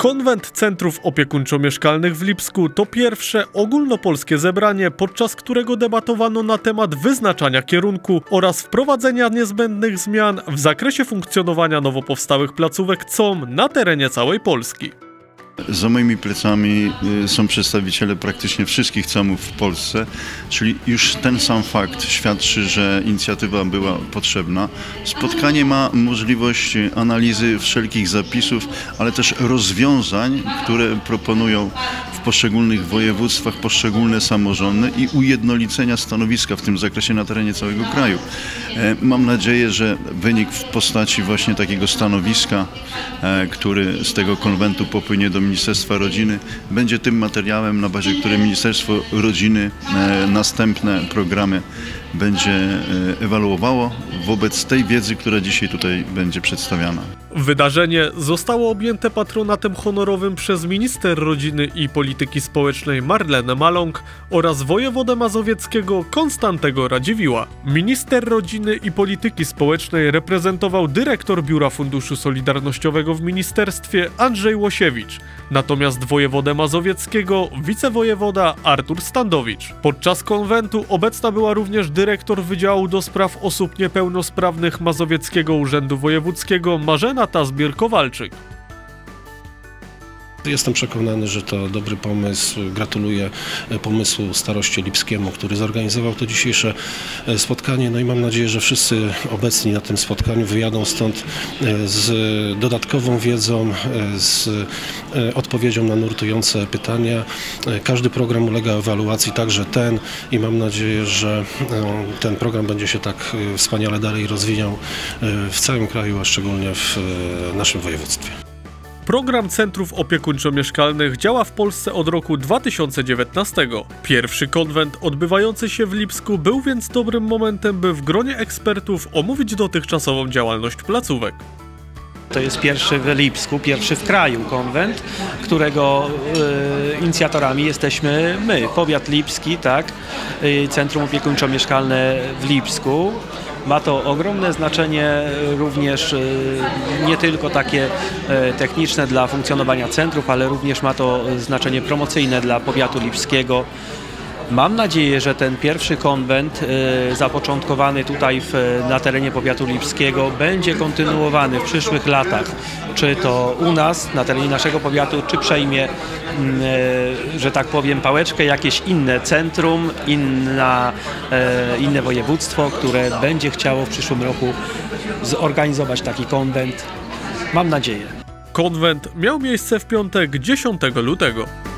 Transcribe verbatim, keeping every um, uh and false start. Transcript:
Konwent Centrów Opiekuńczo-Mieszkalnych w Lipsku to pierwsze ogólnopolskie zebranie, podczas którego debatowano na temat wyznaczania kierunku oraz wprowadzenia niezbędnych zmian w zakresie funkcjonowania nowo powstałych placówek C O M na terenie całej Polski. Za moimi plecami są przedstawiciele praktycznie wszystkich C O M-ów w Polsce, czyli już ten sam fakt świadczy, że inicjatywa była potrzebna. Spotkanie ma możliwość analizy wszelkich zapisów, ale też rozwiązań, które proponują w poszczególnych województwach poszczególne samorządy i ujednolicenia stanowiska w tym zakresie na terenie całego kraju. Mam nadzieję, że wynik w postaci właśnie takiego stanowiska, który z tego konwentu popłynie do Ministerstwa Rodziny, będzie tym materiałem, na bazie którego Ministerstwo Rodziny następne programy będzie ewaluowało wobec tej wiedzy, która dzisiaj tutaj będzie przedstawiana. Wydarzenie zostało objęte patronatem honorowym przez minister rodziny i polityki społecznej Marlenę Maląg oraz wojewodę mazowieckiego Konstantego Radziwiła. Minister rodziny i polityki społecznej reprezentował dyrektor Biura Funduszu Solidarnościowego w ministerstwie Andrzej Łosiewicz, natomiast wojewodę mazowieckiego wicewojewoda Artur Standowicz. Podczas konwentu obecna była również dyrektor Wydziału do Spraw Osób Niepełnosprawnych Mazowieckiego Urzędu Wojewódzkiego Marzena Tazbier-Kowalczyk. Jestem przekonany, że to dobry pomysł. Gratuluję pomysłu staroście lipskiemu, który zorganizował to dzisiejsze spotkanie. No i mam nadzieję, że wszyscy obecni na tym spotkaniu wyjadą stąd z dodatkową wiedzą, z odpowiedzią na nurtujące pytania. Każdy program ulega ewaluacji, także ten, i mam nadzieję, że ten program będzie się tak wspaniale dalej rozwijał w całym kraju, a szczególnie w naszym województwie. Program Centrów Opiekuńczo-Mieszkalnych działa w Polsce od roku dwa tysiące dziewiętnastego. Pierwszy konwent odbywający się w Lipsku był więc dobrym momentem, by w gronie ekspertów omówić dotychczasową działalność placówek. To jest pierwszy w Lipsku, pierwszy w kraju konwent, którego y, inicjatorami jesteśmy my, powiat lipski, tak, y, Centrum Opiekuńczo-Mieszkalne w Lipsku. Ma to ogromne znaczenie również nie tylko takie techniczne dla funkcjonowania centrów, ale również ma to znaczenie promocyjne dla powiatu lipskiego. Mam nadzieję, że ten pierwszy konwent y, zapoczątkowany tutaj w, na terenie powiatu lipskiego będzie kontynuowany w przyszłych latach. Czy to u nas, na terenie naszego powiatu, czy przejmie, y, że tak powiem, pałeczkę jakieś inne centrum, inna, y, inne województwo, które będzie chciało w przyszłym roku zorganizować taki konwent. Mam nadzieję. Konwent miał miejsce w piątek dziesiątego lutego.